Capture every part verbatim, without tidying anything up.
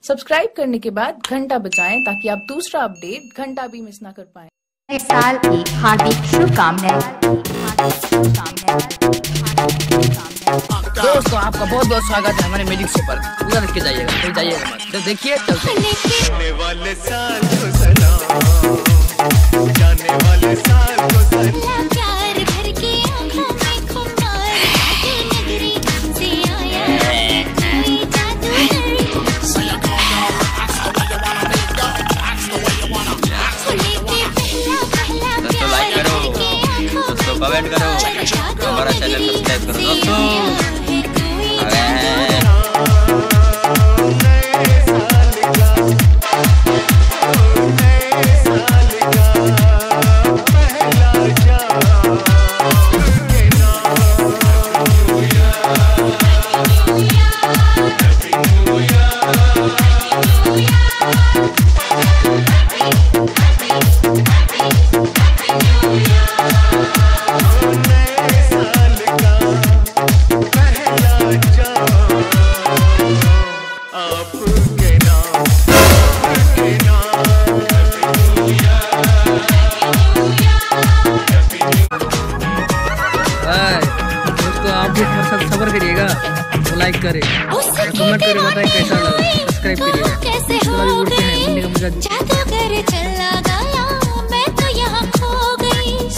Subscribe करने के बाद घंटा बजाएं ताकि आप दूसरा अपडेट घंटा भी मिस ना कर पाएं। नए साल की हार्दिक शुभकामनाएं। दोस्तों आपका बहुत बहुत स्वागत है हमारे म्यूजिक शो पर। पूरा देख के जाइएगा, कोई जाइएगा मत। तो देखिए चलते जाने वाले साल को सलाम, जाने वाले साल को सलाम। प्यार भर के आँखों में खुमार नगरी से आया कोई जादूगर। दोस्तों लाइक करो, दोस्तों कमेंट करो, हमारा चैनल सब्सक्राइब करो दोस्तों। आप भी हमारे साथ सब्र करिएगा, तो लाइक करें, कमेंट करें, बताएं कैसा लगा, सब्सक्राइब करिएगा। जादूगर चला गया, मैं तो यहाँ खो गई।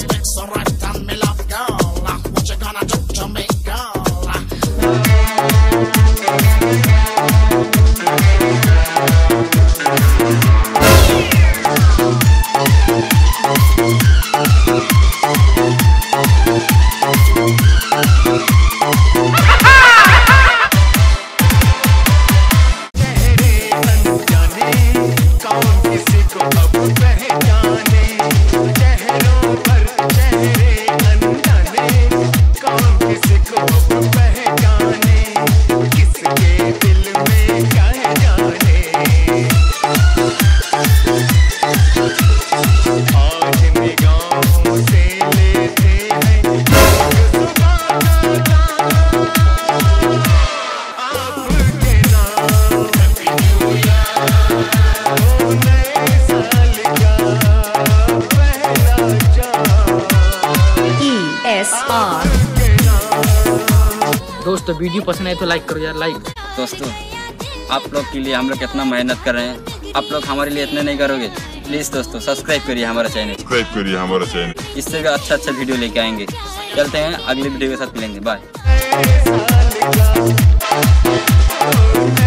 दोस्तों वीडियो पसंद है तो लाइक करो यार, लाइक। दोस्तों आप लोग के लिए हम लोग कितना मेहनत कर रहे हैं, आप लोग हमारे लिए इतने नहीं करोगे। प्लीज दोस्तों सब्सक्राइब करिए हमारा चैनल, सब्सक्राइब करिए हमारा चैनल। इससे भी अच्छा अच्छा वीडियो लेके आएंगे। चलते हैं अगले वीडियो के साथ मिलेंगे, बाय।